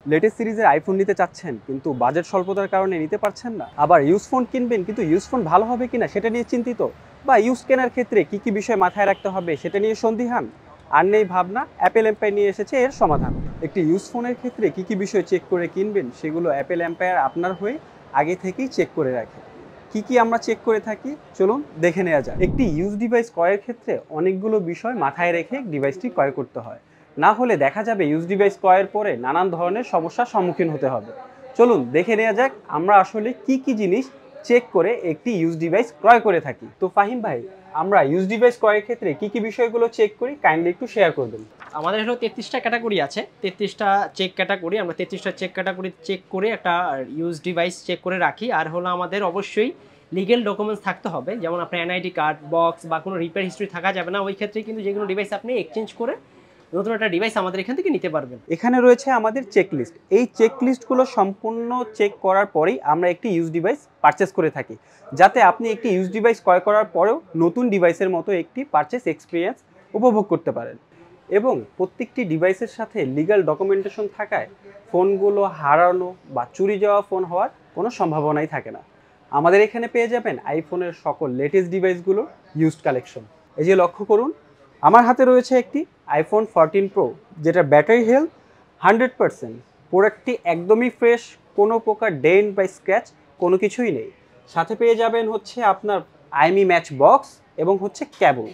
Latest সিরিজের iPhone নিতে চাচ্ছেন কিন্তু বাজেট স্বল্পতার কারণে নিতে পারছেন না, আবার ইউজ ফোন কিনবেন কিন্তু ইউজ ফোন ভালো হবে কিনা সেটা নিয়ে চিন্তিত, বা ইউজ কেনার ক্ষেত্রে কি কি বিষয় মাথায় রাখতে হবে সেটা নিয়ে সন্দিহান, আর নেই ভাবনা, অ্যাপেল এম্পায়ার নিয়ে এসেছে এর সমাধান। একটি ইউজ ফোনের ক্ষেত্রে কি কি বিষয় চেক করে কিনবেন সেগুলো অ্যাপেল এম্পায়ার আপনার হয়ে আগে থেকেই চেক করে রাখে। কি কি আমরা চেক করে থাকি চলুন দেখে নেওয়া যাক। একটি ইউজ ডিভাইস ক্রয়ের ক্ষেত্রে অনেকগুলো বিষয় মাথায় রেখে ডিভাইসটি ক্রয় করতে হয়, না হলে দেখা যাবে ইউজ ডিভাইস ক্রয়ের পরে নানান ধরনের সমস্যার সম্মুখীন হতে হবে। চলুন দেখে নেওয়া যাক আমরা আসলে কি কি জিনিস চেক করে একটি ইউজ ডিভাইস ক্রয় করে থাকি। তো ফাহিম ভাই, আমরা ইউজ ডিভাইস ক্রয়ের ক্ষেত্রে কি কি বিষয়গুলো চেক করি কাইন্ডলি একটু শেয়ার করবেন। আমাদের হলো 33টা ক্যাটাগরি আছে, 33টা চেক ক্যাটাগরি। আমরা 33টা চেক ক্যাটাগরি চেক করে একটা ইউজ ডিভাইস চেক করে রাখি। আর হলো আমাদের অবশ্যই লিগেল ডকুমেন্টস থাকতে হবে, যেমন আপনার এনআইডি কার্ড, বক্স বা কোনো রিপেয়ার হিস্ট্রি থাকা যাবে না। ওই ক্ষেত্রে কিন্তু যে কোনো ডিভাইস আপনি এক্সচেঞ্জ করে নতুন একটা ডিভাইস আমাদের এখান থেকে নিতে পারবেন। এখানে রয়েছে আমাদের চেকলিস্ট। এই চেকলিস্টগুলো সম্পূর্ণ চেক করার পরেই আমরা একটি ইউজ ডিভাইস পারচেস করে থাকি, যাতে আপনি একটি ইউজ ডিভাইস ক্রয় করার পরেও নতুন ডিভাইসের মতো একটি পারচেস এক্সপিরিয়েন্স উপভোগ করতে পারেন। এবং প্রত্যেকটি ডিভাইসের সাথে লিগ্যাল ডকুমেন্টেশন থাকায় ফোনগুলো হারানো বা চুরি যাওয়া ফোন হওয়ার কোনো সম্ভাবনাই থাকে না। আমাদের এখানে পেয়ে যাবেন আইফোনের সকল লেটেস্ট ডিভাইসগুলো ইউজড কালেকশন। এই যে লক্ষ্য করুন, আমার হাতে রয়েছে একটি আইফোন 14 প্রো, যেটার ব্যাটারি হেলথ 100%। প্রোডাক্টটি একদমই ফ্রেশ, কোনো প্রকার ডেন্ট বা স্ক্র্যাচ কোনো কিছুই নেই। সাথে পেয়ে যাবেন হচ্ছে আপনার আইএমই ম্যাচ বক্স এবং হচ্ছে কেবল।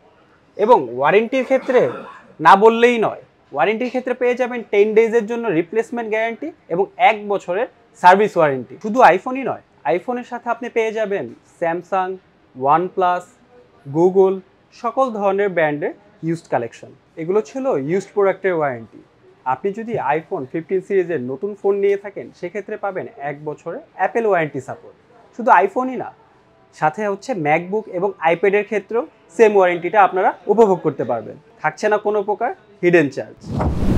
এবং ওয়ারেন্টির ক্ষেত্রে না বললেই নয়, ওয়ারেন্টির ক্ষেত্রে পেয়ে যাবেন 10 ডেজের জন্য রিপ্লেসমেন্ট গ্যারান্টি এবং 1 বছরের সার্ভিস ওয়ারেন্টি। শুধু আইফোনই নয়, আইফোনের সাথে আপনি পেয়ে যাবেন স্যামসাং, ওয়ানপ্লাস, গুগল, সকল ধরনের ব্র্যান্ডের ইউজড কালেকশন। এগুলো ছিল ইউজড প্রোডাক্টের ওয়ারেন্টি। আপনি যদি আইফোন 15 সিরিজের নতুন ফোন নিয়ে থাকেন সেক্ষেত্রে পাবেন 1 বছরের অ্যাপেল ওয়ারেন্টি সাপোর্ট। শুধু আইফোনই না, সাথে হচ্ছে ম্যাকবুক এবং আইপ্যাডের ক্ষেত্রেও সেম ওয়ারেন্টিটা আপনারা উপভোগ করতে পারবেন। থাকছে না কোনো প্রকার হিডেন চার্জ।